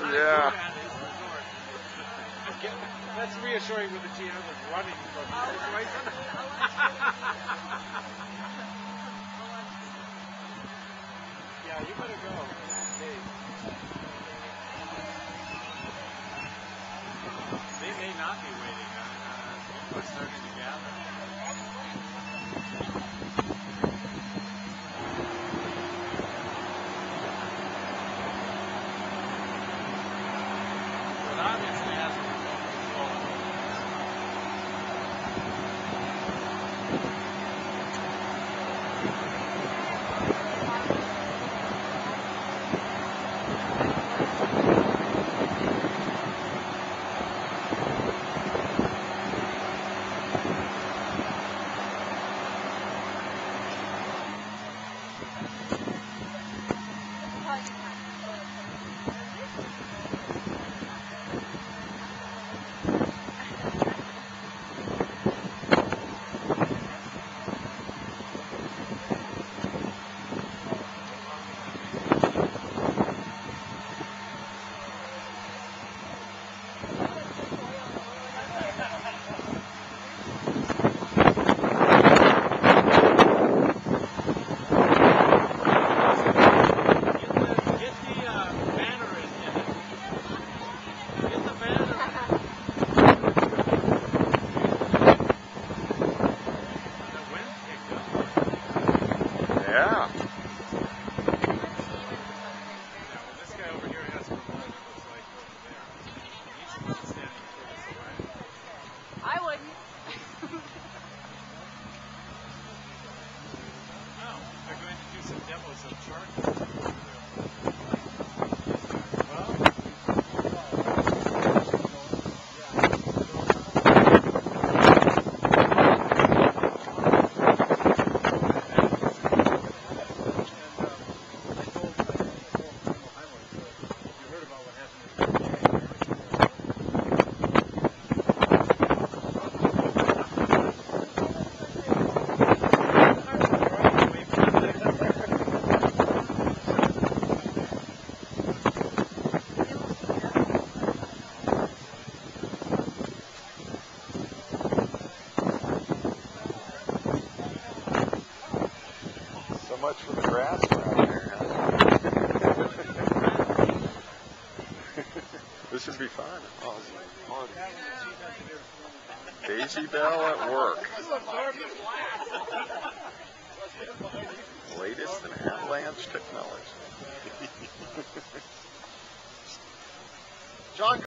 Yeah. That's reassuring when the GM was running from the situation. Yeah, you better go. They may not be waiting. People are starting to gather. But obviously has a remote control. Yeah. This guy over here has a remote, it looks like, over there. He's the one standing furthest away. I wouldn't. No, they're going to do some demos of chargers. So much for the grass around here, huh? This should be fun. Oh, Daisy Bell at work. Latest in avalanche technology. John.